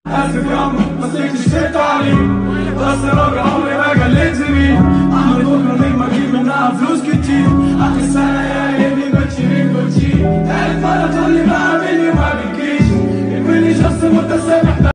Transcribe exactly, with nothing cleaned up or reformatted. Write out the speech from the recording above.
اسف ياما بس انت شدت علي، بس راجل عمري ما جليت مين، اعمل بكره نجمة اجيب منها فلوس كتير، اخر سنة